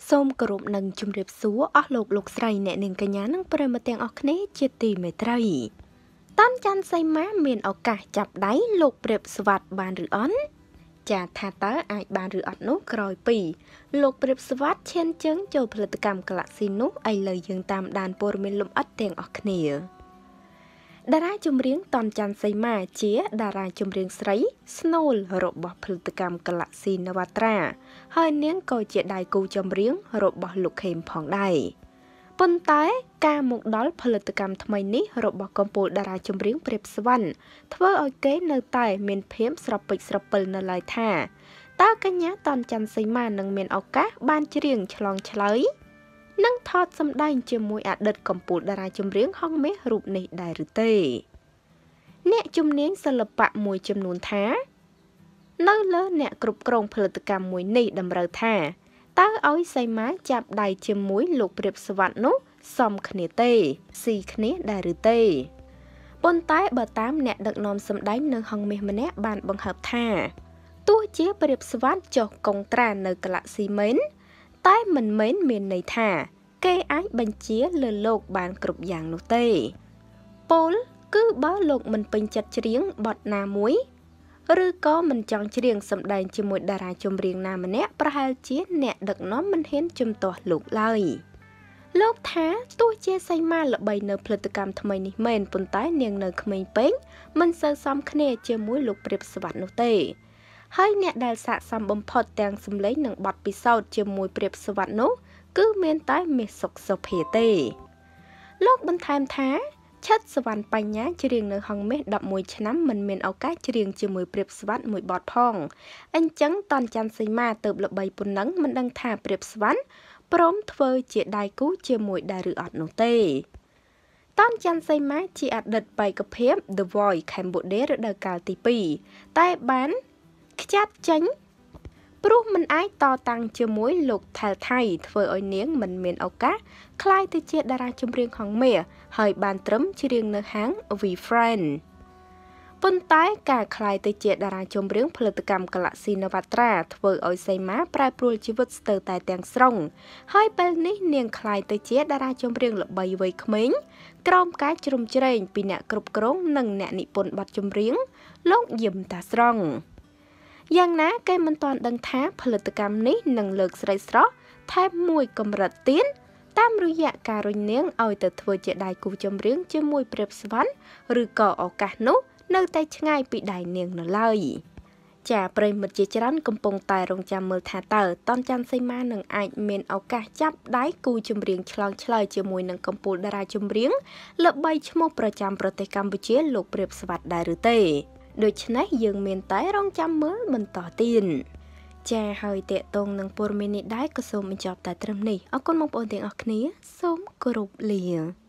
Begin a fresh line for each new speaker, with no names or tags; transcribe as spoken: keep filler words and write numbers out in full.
សូមគោរពនឹងជម្រាបសួរអស់លោកលោកស្រីអ្នកនាងកញ្ញានិងប្រិយមិត្តទាំងអស់គ្នាជាទីមេត្រីតាន់ច័ន្ទសីមាមានឱកាសចាប់ដៃលោកព្រាបស្វាត់បានឬអន់ចាថាតើអាចបានឬអត់នោះក្រោយពីលោកព្រាបស្វាត់ឈានជើងចូលផលិតកម្ម Galaxy នោះឥឡូវយើងតាមដានព័ត៌មានលម្អិតទាំងអស់គ្នាតារាចម្រៀងតាន់ច័ន្ទសីមាជាតារាចម្រៀងស្រីស្នូលរបស់ផលិតកម្ម Galaxy Navatra ហើយនាងក៏ជាដៃគូចម្រៀងរបស់លោកខេមផងដែរប៉ុន្តែការមកដល់ផលិតកម្មថ្មីនេះរបស់កំពូលតារាចម្រៀងព្រាបស្វាន់ធ្វើឲ្យគេនៅតែមានភាពស្រពេចស្រពិលនៅឡើយថាតើកញ្ញាតាន់ច័ន្ទសីមានឹងមានឱកាសបានច្រៀងឆ្លងឆ្លើយនិងថតសម្ដែងជាមួយអតីតកំពូលតារាចម្រៀងហងមាសរូបនេះដែរឬទេអ្នកជំនាញសិល្បៈមួយចំនួនថានៅលើអ្នកគ្រប់គ្រងផលិតកម្មមួយនេះតម្រូវថាតើឲ្យសីមាចាប់ដៃជាមួយលោកព្រាបស្វាត់នោះសមគ្នាទេស៊ីគ្នាដែរឬទេប៉ុន្តែបើតាមអ្នកដឹកនាំសម្ដែងនៅហងមាសម្នាក់បានបង្ហើបថាទោះជាព្រាបស្វាត់ចុះកុងត្រានៅ Galaxy មែនតែមិនមែនមានន័យថាគេអាចបញ្ជាលើលោកបានគ្រប់យ៉ាងនោះទេពោលគឺបើលោកមិនពេញចិត្តច្រៀងបទណាមួយឬក៏មិនចង់ច្រៀងសម្ដែងជាមួយតារាចម្រៀងណាម្នាក់ប្រហែលជាអ្នកដឹកនាំមិនហ៊ានជំទាស់លោកឡើយលោកថាទោះជាសីមាល្បីនៅផលិតកម្មថ្មីនេះមែនប៉ុន្តែនាងនៅក្មេងពេកមិនសូវសមគ្នាជាមួយលោកព្រាបស្វាត់នោះទេហើយអ្នកដែលស័ក្តិសមបំផុតទាំងសម្លេងនិងបទពិសោធន៍ជាមួយព្រាបស្វាត់នោះគឺមានតែមាសសុខសុភាទេលោកបន្ថែមថាឆិតសវណ្ណបញ្ញាច្រៀងនៅហងមាសដប់មួយឆ្នាំមិនមានឱកាសច្រៀងជាមួយព្រាបស្វាត់មួយបទផងអញ្ចឹងតាន់ច័ន្ទសីមាទៅល្បីប៉ុណ្ណឹងមិនដឹងថាព្រាបស្វាត់ព្រមធ្វើជាដៃគូជាមួយដែរឬអត់នោះទេតាន់ច័ន្ទសីមាជាអតីតបេក្ខភាព The Voice Cambodia រដូវកាលទីពីរតែបានខ្ចាត់ចេញព្រោះមិនអាចតតាំងជាមួយលោកថែលថៃធ្វើឲ្យនាងមិនមានឱកាសក្លាយទៅជាតារាចម្រៀងហងមាសហើយបានត្រឹមច្រៀងនៅហាង We Friend ប៉ុន្តែការក្លាយទៅជាតារាចម្រៀងផលិតកម្ម Galaxy Navatra ធ្វើឲ្យសីមាប្រែប្រួលជីវិតស្ទើរតែទាំងស្រុងហើយពេលនេះនាងក្លាយទៅជាតារាចម្រៀងល្បីវ័យក្មេងក្រោមការជ្រោមជ្រែងពីអ្នកគ្រប់គ្រងនិងអ្នកនិពន្ធបទចម្រៀងលោកយឹមតាស្រង់យ៉ាងណាគេមិនទាន់ដឹងថាផលិតកម្មនេះនឹងលើកស្រីស្រស់ថែមមួយកម្រិតទៀតតាមរយៈការរុញនាងឲ្យទៅធ្វើជាដៃគូចម្រៀងជាមួយព្រាបស្វាន់ឬក៏ឱកាសនោះនៅតែឆ្ងាយពីដៃនាងនៅឡើយចាប្រិយមិត្តជាច្រើនកំពុងតែរងចាំមើលថាតើតាន់ច័ន្ទសីមានឹងអាចមានឱកាសចាប់ដៃគូចម្រៀងឆ្លងឆ្លើយជាមួយនឹងកំពូលតារាចម្រៀងល្បីឈ្មោះប្រចាំប្រទេសកម្ពុជាលោកព្រាបស្វាត់ដែរឬទេដូច្នេះយើងមានតែរងចាំមើលបន្តទៀតចាហើយតេតងនឹងព័ត៌មាននេះដែរក៏សូមបញ្ចប់តែត្រឹមនេះអរគុណបងប្អូនទាំងអស់គ្នាសូមគោរពលា